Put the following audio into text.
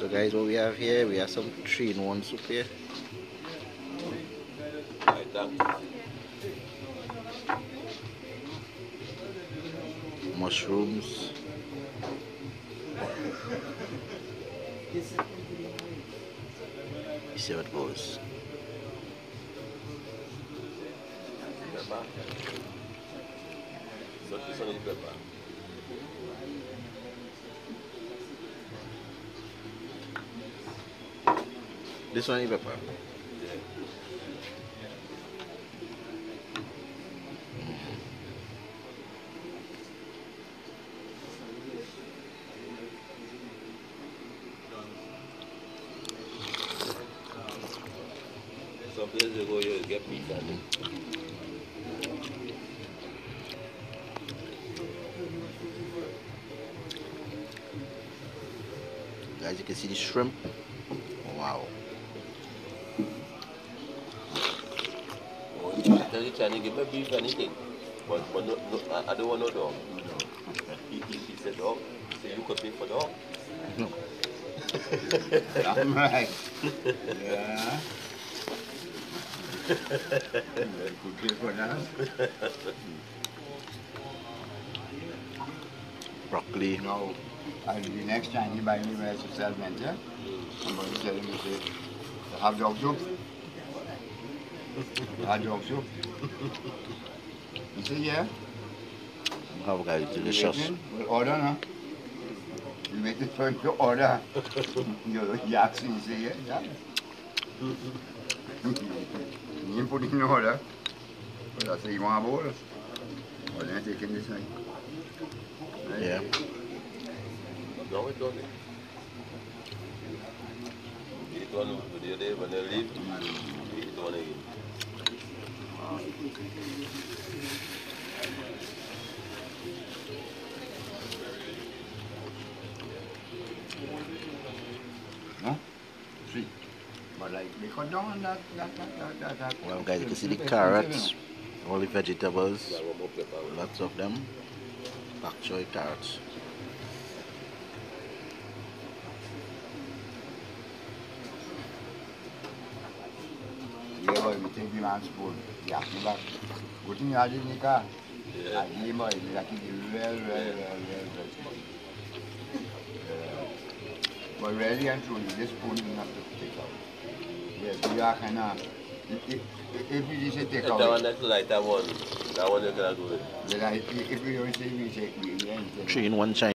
So guys, what we have here, we have some 3-in-1 soup here. Right, thanks. Mushrooms. You see how it goes. Pepper. So this one is pepper. This one is pepper. Yeah. Some places you go, you get pizza. Guys, you can see the shrimp. Wow. Tell the Chinese, give me beef anything. But no, I don't want no dog. He said dog. He said you could pay for dog. No. I'm right. Yeah. Could pay for that. Broccoli. Now, I'll be next time you buy me a social venture. I'm going to tell him to say, have dog soup. Have dog soup. He said, yeah. How guys, delicious. We'll order, huh? You make it for your order. You ask him, he say, yeah. You put it in order. But I say, you want a bowl? Or then I take in this night. Right? Yeah. No, it don't. Eat one with your day when you leave. Eat one again. No? See. But like, they cut down that. Well guys, you can see the carrots, all the vegetables, Yeah, one more pepper. lots of them. Pak choy carrots. Yeah, boy, we take the man's spoon. Yeah, you back. Good thing you had it in the car. Yeah. Yeah, boy, we like it well. But really and truly, this spoon is not to take out. Yes, we are kind of, if you just say take That out, one that's like that one you can do it. then if we don't say we take, we ain't 3-in-1 Chinese.